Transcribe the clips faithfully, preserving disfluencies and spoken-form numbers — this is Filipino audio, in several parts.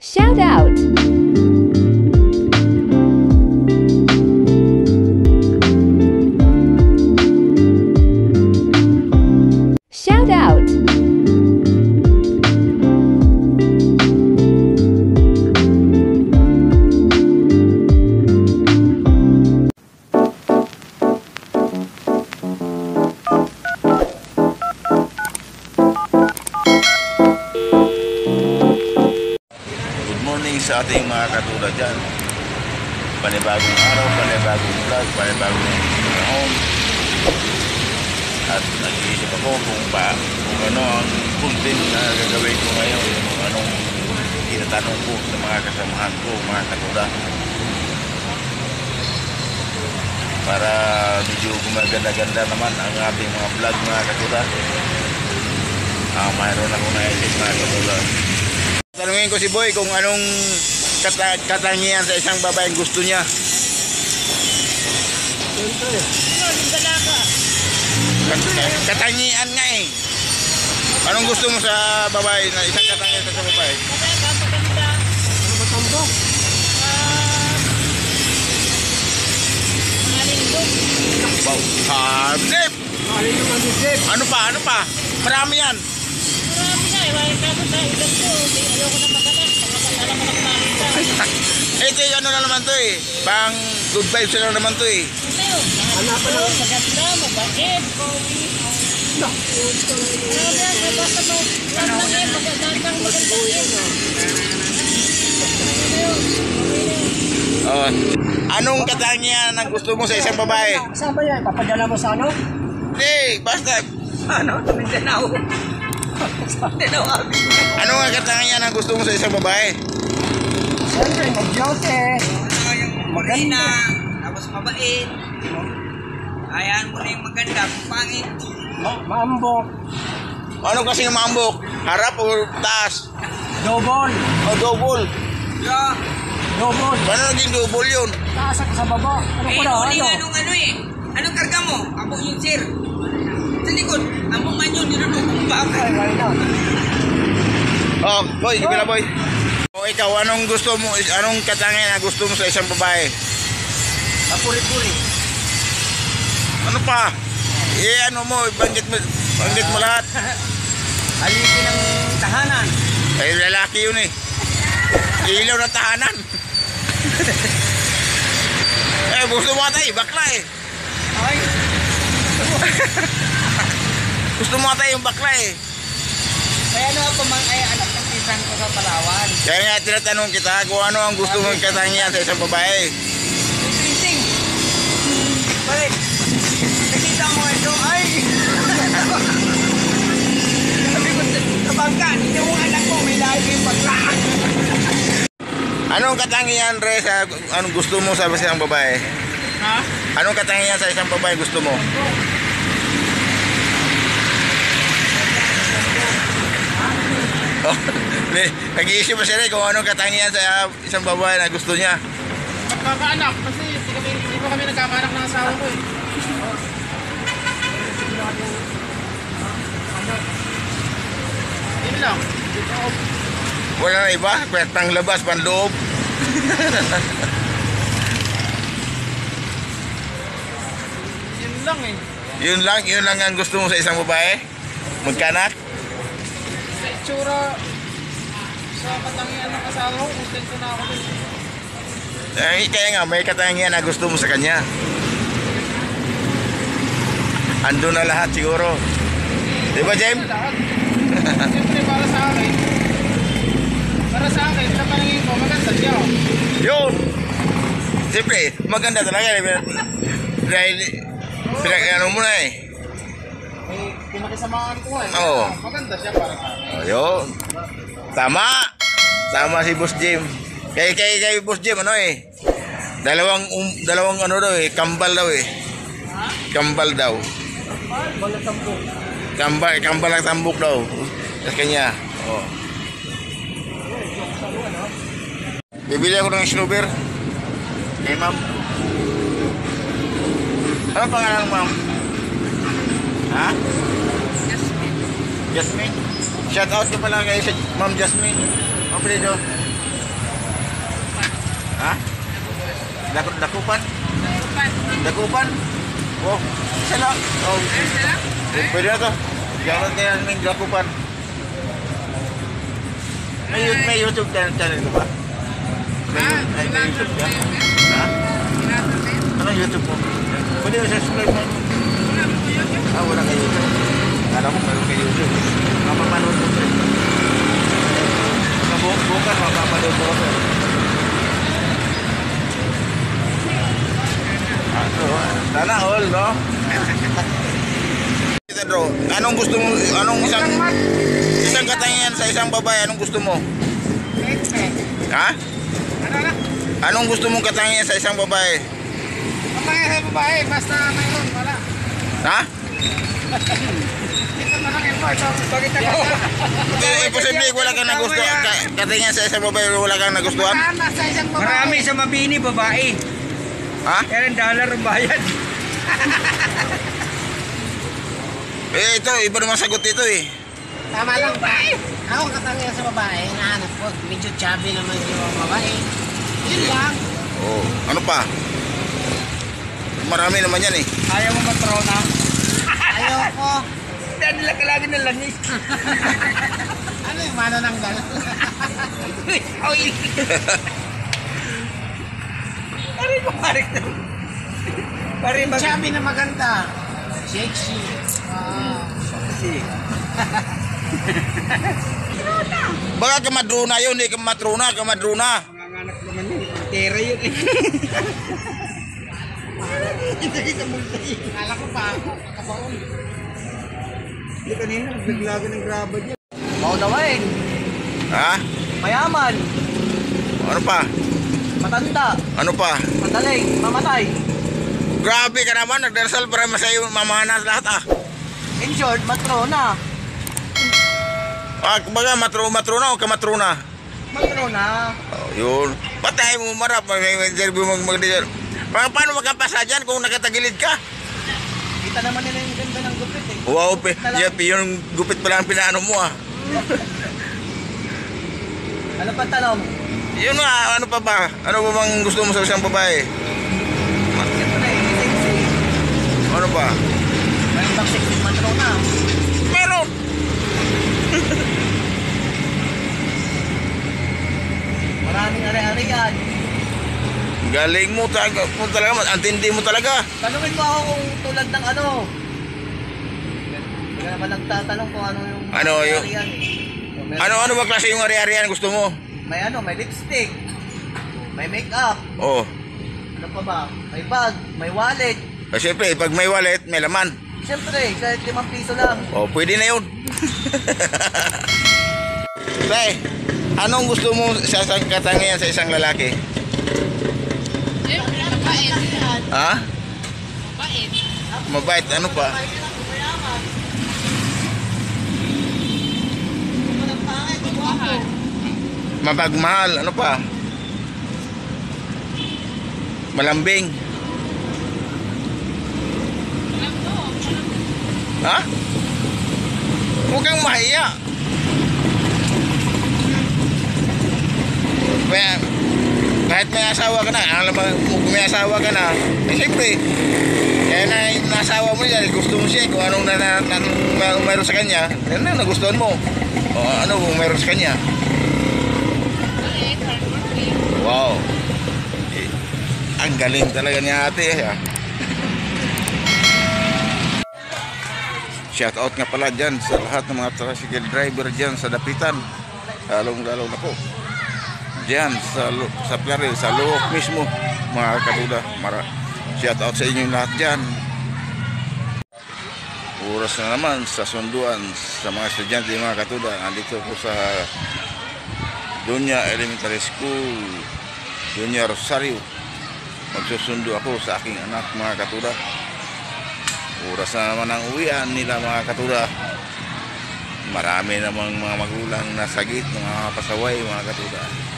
Shout out! Shout out! Sa ating mga katulad dyan, panibagong araw, panibagong vlog, panibagong home, at nag-iisip ako kung pa kung ano ang content na gagawin ko ngayon, kung anong tinatanong ko sa mga kasamahan ko, mga katulad, para medyo gumaganda-ganda naman ang ating mga vlog, mga katulad. Ah, mayroon ako naisip, mga katulad. Tanungin ko si Boy kung anong kata katangian sa isang babaeng gusto niya. Kat katangian nga eh. Anong gusto mo sa babae na isang katangian sa babae? Ano ba tambo? Wow, hardip! Ano pa? Ano pa? Marami yan. Marami na eh. May kaso sa ilan ko. Ayoko na maganak. Pagkakala ko na makita. Ito yung ano na naman to eh. Pang good vibes na naman to eh. Hanapan lang. Maganda mo. Bakit? Marami yan. Basta mo. Lang lang eh. Magandang maganda eh. Oh. Anong katangian ang gusto mo sa isang babae? Saan ba yan? Papadala mo sa ano? Hindi, basta. Ano? Mindanao. Mindanao abi. Ano nga katangian ang gusto mo sa isang babae? Siyempre, mag-yote. Maganda, tapos mabait. Ayan mo na yung maganda, pangit. Ma maambok. Ano kasi yung maambok? Harap o taas? Double. O double? Yeah. Double. Paano naging double yun? Taas ako sa baba. Ano Eh, ko na? uling Ano? anong ano eh. Anong karga mo? Ako yung sir. Sa likod, among man yun, nilunod kung ba ako. Ay, wala na. Oh, boy, sige na boy. O ikaw, anong gusto mo, anong katangian na gusto mo sa isang babae? Kapuri-puri. Ano pa? Eh, ano mo, banggit mo, banggit mo lahat. Alipin ng tahanan. Ay, lalaki yun eh. Ilaw ng tahanan. Eh, gusto mo ata eh, bakla eh. Ay. Gusto mo ata yung bakla eh. Kaya ano ako mang ay anak ng pisan ko sa Palawan. Kaya nga tinatanong kita kung ano ang gusto mong katangian sa isang babae. Printing. Balik. Nakita mo ito, ay. Sabi ko sa bangka, hindi mo anak ko, may lagi yung bakla. Anong katangian, Re, sa anong gusto mo sa isang babae? Ha? Anong katangian sa isang babae gusto mo? Oh, nag-iisip pa siya rin kung anong katangian sa isang babae na gusto niya. Magkakaanak kasi hindi, kami, hindi pa kami nagkakaanak ng asawa ko eh. Yun lang. Wala na iba, pang labas, pang loob. Yun lang eh. Yun lang, yun lang ang gusto mo sa isang babae? Magkanak? Sa itsura, sa katangian ng asawa ko, kontento na ako dun. Eh, kaya nga, may katangian na gusto mo sa kanya. Ando na lahat siguro. Di ba, Jem? Lahat. Siyempre para sa akin, para sa akin, sa paningin ko, maganda siya. Yun! Siyempre, maganda talaga. Dahil, pinag ano mo na eh. Eh, pinakisamahan ko eh. Oo. Maganda siya para sa akin. Oh, yun. Tama! Tama si Boss Jim. Kay, kay, kay Boss Jim, ano eh. Dalawang, um, dalawang ano daw eh. Kambal daw eh. Kambal daw. Kambal, kambal ang tambok daw. Sa kanya. Oh. Bibili ako ng snooper. Eh, ma'am. Ano pangalan, ma'am? Ha? Jasmine. Jasmine. Shout out ko pala kay Ma'am Jasmine. Apelido. Ha? Dakot dakupan? Dakupan? Oh, isa lang. Oh, eh, pwede na to. Jangan kaya ng dakupan. May, may YouTube channel, channel ko ba? May, may, may YouTube ka? Ha? Anong YouTube mo? Pwede mo subscribe mo? Ah, wala kayo YouTube. Kala mo meron kayo YouTube. Mapapanood mo sa'yo. Bukan, mapapanood mo sa'yo. Ano, sana all, no? Bro, anong gusto mo, anong isang isang katangian sa isang babae, anong gusto mo? Ha? Ano na? Anong gusto mong katangian sa isang babae? Katangian sa babae, basta mayroon, wala. Ha? Ito na lang ito, ito, bakit ka Eh, posible wala kang nagustuhan, katangian sa isang babae, wala kang nagustuhan? sa isang babae. Marami sa mabini, babae. Ha? Kaya ng dollar ang bayad. Eh, ito, iba naman sagot ito eh. Tama lang ba? Ako katangian sa babae, hinahanap ko. Medyo chubby naman yung babae. Yun lang. Oh, ano pa? Marami naman yan eh. Ayaw mo matrona. Ayoko. Dahil nila kalagi ng langis. Ano yung mano ng gano'n? Oy! Pare ko, pare ko. Pare mag... Chubby na maganda. Sexy. Wow. Baka kamadrona yun eh, kamatrona, kamadrona. Mga anak naman yun. Tera yun eh. Kala ko pa ako. Kabaon. Hindi kanina, naglaglagan ng graba dyan. Maunawain, Ha? mayaman, Ano pa? matanda, Ano pa? magaling, mamatay. Grabe ka naman, nagdarasal para masayo mamahanas lahat ah. In short, matrona. Ah, kumbaga matro matrona o kamatrona? Matrona. Oh, yun. Patay mo marap, may may interview mag magdidel. Pa paano makapasa dyan kung nakatagilid ka? Kita naman nila yung ganda ng gupit eh. Wow, pe, yep, yung gupit pa lang pinaano mo ah. Ano pa tanong? Yun nga, ano pa ba? Ano ba bang gusto mo sa isang babae? Siyempre, sexy. Ano pa? Mayroon bang sexy matrona? Meron! Maraming ari-ari yan. Galing mo talaga, mo talaga, antindi mo talaga. Tanungin mo ako kung tulad ng ano. Hindi ka naman nagtatanong kung ano yung... Ano yung- ari-arian eh. May- Ano ano ba klase yung ari-arian gusto mo? May ano, may lipstick. May makeup. Oh, Ano pa ba? May bag, may wallet. eh, siyempre, pag may wallet, may laman. Siyempre, kahit limang piso lang. Oh, pwede na yun. Tay, anong gusto mo sa isang katangian sa isang lalaki? Ha? Mabait. Mabait, ano pa? Mapagmahal, ano pa? Malambing. Ha? Huwag kang mahiya. Kaya, kahit may asawa ka na, alam mo, kung may asawa ka na, eh siyempre, kaya na yung asawa mo niya, gusto mo siya, kung anong na, na, na, na, meron sa kanya, yan na, nagustuhan mo. O ano kung meron sa kanya. Wow. Eh, ang galing talaga ni ate. Eh, ah. Shout out nga pala dyan sa lahat ng mga tricycle driver dyan sa Dapitan. Lalong-lalo na po. Dyan sa, sa Plare, sa Luok mismo. Mga kaduda. Mara. Shout out sa inyo lahat dyan. Oras na naman sa sunduan sa mga estudyante, mga katuda. Nandito po sa Dunya Elementary School, Dunya Rosario. Magsusundo ako sa aking anak, mga katuda. Oras na naman ang uwian nila, mga katuda. Marami namang mga magulang na sagit, mga pasaway, mga katuda.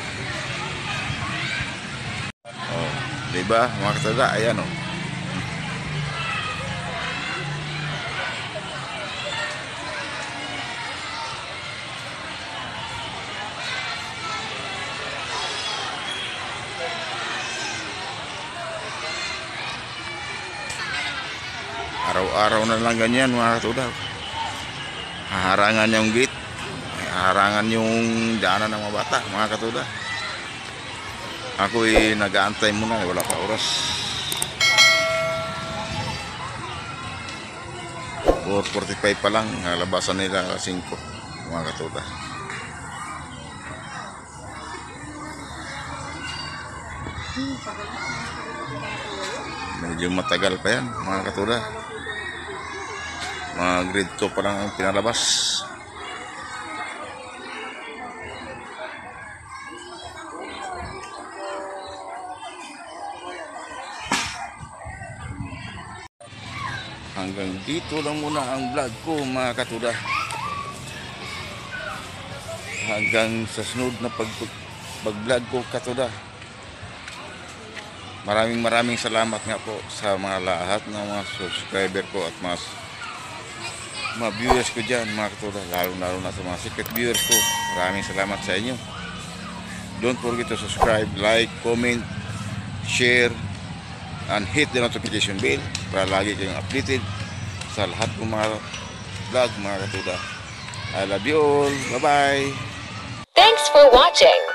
Oh, diba, mga katuda? Ayan, oh. Araw-araw na lang ganyan mga katuda. Harangan yung gate, harangan yung daanan ng mga bata mga katuda. Ako'y nag-aantay muna, wala pa oras. four forty-five pa lang, nalabasan nila singko mga katuda. Medyo matagal pa yan mga katuda. Mga grade two pa lang ang pinalabas. Hanggang dito lang muna ang vlog ko mga katuda. Hanggang sa sunod na pag pag vlog ko katuda. Maraming maraming salamat nga po sa mga lahat ng mga subscriber ko at mga, mga viewers ko dyan mga katuda. Lalo lalo na sa mga secret viewers ko. Maraming salamat sa inyo. Don't forget to subscribe, like, comment, share, and hit the notification bell para lagi kayong updated sa lahat ng mga vlog mga katuda. I love you all. Bye bye. Thanks for watching.